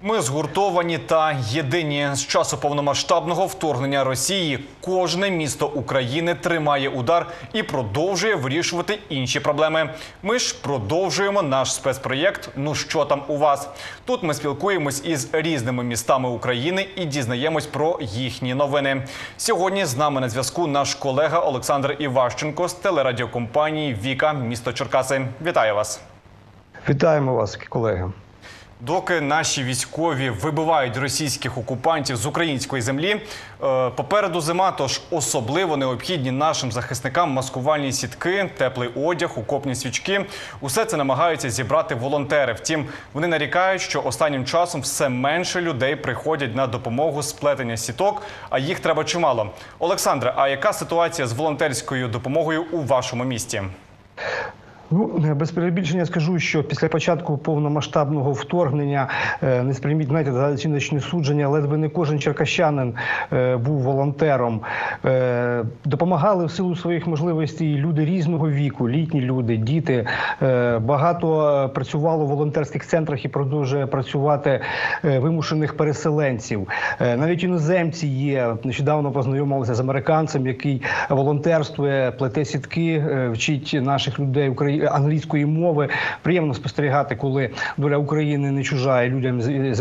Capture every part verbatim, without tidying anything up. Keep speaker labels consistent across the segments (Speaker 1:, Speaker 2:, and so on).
Speaker 1: Ми згуртовані та єдині. З часу повномасштабного вторгнення Росії кожне місто України тримає удар і продовжує вирішувати інші проблеми. Ми ж продовжуємо наш спецпроєкт «Ну що там у вас?». Тут ми спілкуємось із різними містами України і дізнаємось про їхні новини. Сьогодні з нами на зв'язку наш колега Олександр Іващенко з телерадіокомпанії «Віка», місто Черкаси. Вітаю вас!
Speaker 2: Вітаємо вас, колеги!
Speaker 1: Доки наші військові вибивають російських окупантів з української землі, попереду зима, тож особливо необхідні нашим захисникам маскувальні сітки, теплий одяг, окопні свічки. Усе це намагаються зібрати волонтери. Втім, вони нарікають, що останнім часом все менше людей приходять на допомогу з плетення сіток, а їх треба чимало. Олександре, а яка ситуація з волонтерською допомогою у вашому місті?
Speaker 2: Ну, без перебільшення скажу, що після початку повномасштабного вторгнення, не сприйміть, знаєте, за оціночне судження, ледве не кожен черкащанин був волонтером. Допомагали в силу своїх можливостей люди різного віку, літні люди, діти. Багато працювало в волонтерських центрах і продовжує працювати вимушених переселенців. Навіть іноземці є. Нещодавно познайомилися з американцем, який волонтерствує, плете сітки, вчить наших людей українською англійської мови. Приємно спостерігати, коли доля України не чужа і людям,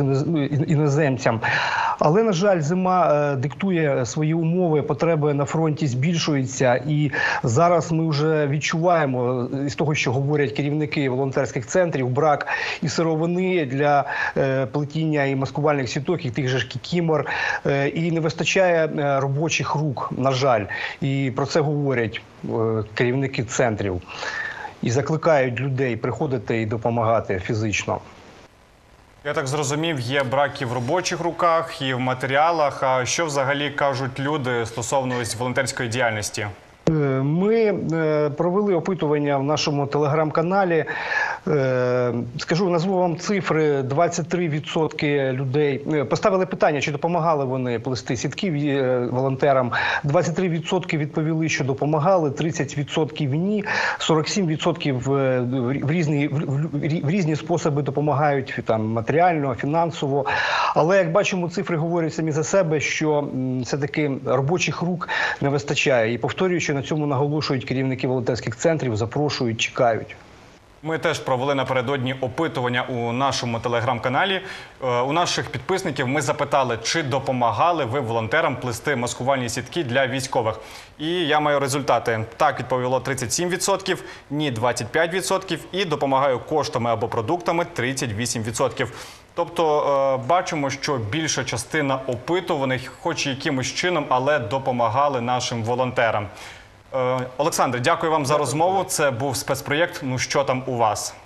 Speaker 2: іноземцям. Але, на жаль, зима диктує свої умови, потреби на фронті збільшуються. І зараз ми вже відчуваємо, з того, що говорять керівники волонтерських центрів, брак і сировини для плетіння і маскувальних сіток, і тих же ж кікімор. І не вистачає робочих рук, на жаль. І про це говорять керівники центрів. І закликають людей приходити і допомагати фізично.
Speaker 1: Я так зрозумів, є брак і в робочих руках, і в матеріалах. А що взагалі кажуть люди стосовно волонтерської діяльності?
Speaker 2: Ми провели опитування в нашому телеграм-каналі. Скажу, назву вам цифри. двадцять три відсотки людей поставили питання, чи допомагали вони плести сітки волонтерам. двадцять три відсотки відповіли, що допомагали, тридцять відсотків ні, сорок сім відсотків в різні, в різні способи допомагають, там, матеріально, фінансово. Але, як бачимо, цифри говорять самі за себе, що все-таки робочих рук не вистачає. І повторюю, що на цьому наголошують керівники волонтерських центрів, запрошують, чекають.
Speaker 1: Ми теж провели напередодні опитування у нашому телеграм-каналі. У наших підписників ми запитали, чи допомагали ви волонтерам плести маскувальні сітки для військових. І я маю результати. Так відповіло тридцять сім відсотків, ні двадцять п'ять відсотків і допомагаю коштами або продуктами тридцять вісім відсотків. Тобто бачимо, що більша частина опитуваних, хоч і якимось чином, але допомагали нашим волонтерам. Олександре, дякую вам за розмову. Це був спецпроєкт «Ну що там у вас?».